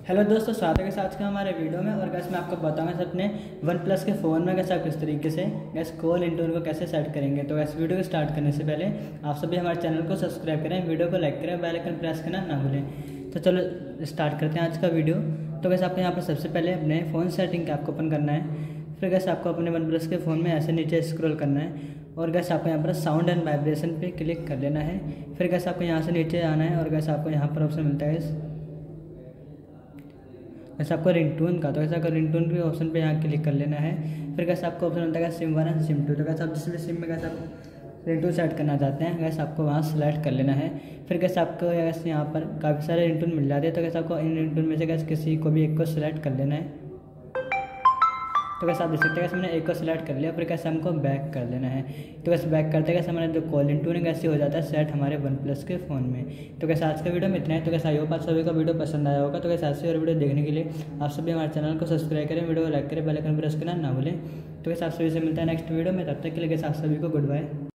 Hello दोस्तों, स्वागत है आज के हमारे वीडियो में। और गैस मैं आपको बताऊंगा अपने वन प्लस के फ़ोन में कैसे आप किस तरीके से गैस कॉल इंटरव्यू को कैसे सेट करेंगे। तो गैस वीडियो को स्टार्ट करने से पहले आप सभी हमारे चैनल को सब्सक्राइब करें, वीडियो को लाइक करें, बेल आइकन प्रेस करना ना भूलें। तो चलो स्टार्ट करते हैं आज का वीडियो। तो गैस आपको यहाँ पर सबसे पहले अपने फ़ोन सेटिंग का आपको ओपन करना है। फिर गैस आपको अपने वन प्लस के फ़ोन में ऐसे नीचे स्क्रॉल करना है और गैस आपको यहाँ पर साउंड एंड वाइब्रेशन पे क्लिक कर लेना है। फिर गैस आपको यहाँ से नीचे आना है और गैस आपको यहाँ पर ऑप्शन मिलता है वैसे आपको रिंगटोन का, तो ऐसा आपको रिंगटोन के ऑप्शन पे यहाँ क्लिक कर लेना है। फिर कैसे आपको ऑप्शन मिलता है सिम 1 एंड सिम 2। तो कैसे आप जिस भी सिम में कैसे आप रिंगटोन सेट करना चाहते हैं कैसे आपको वहाँ सेलेक्ट कर लेना है। फिर कैसे आपको कैसे यहाँ पर काफ़ी सारे रिंगटोन मिल जाते हैं। तो कैसे आपको इन रिंगटोन में से कैसे किसी को भी एक को सिलेक्ट कर लेना है। तो कैसे आप देख सकते हैं कैसे मैंने एक को सिलेक्ट कर लिया। फिर कैसे हमको बैक कर लेना है। तो कैसे बैक करते कैसे हमारा जो कॉल इंटरव्यू है कैसे हो जाता है सेट हमारे वन प्लस के फ़ोन में। तो कैसे आज का वीडियो में इतना है। तो कैसे आई होप आप सभी का वीडियो पसंद आया होगा। तो कैसे ऐसे और वीडियो देखने के लिए आप सभी हमारे चैनल को सब्सक्राइब करें, वीडियो को लाइक करें, बेल आइकन प्रेस करना ना भूलें। तो कैसे आप सभी से मिलता है नेक्स्ट वीडियो में। तब तक के लिए कैसे आप सभी को गुड बाय।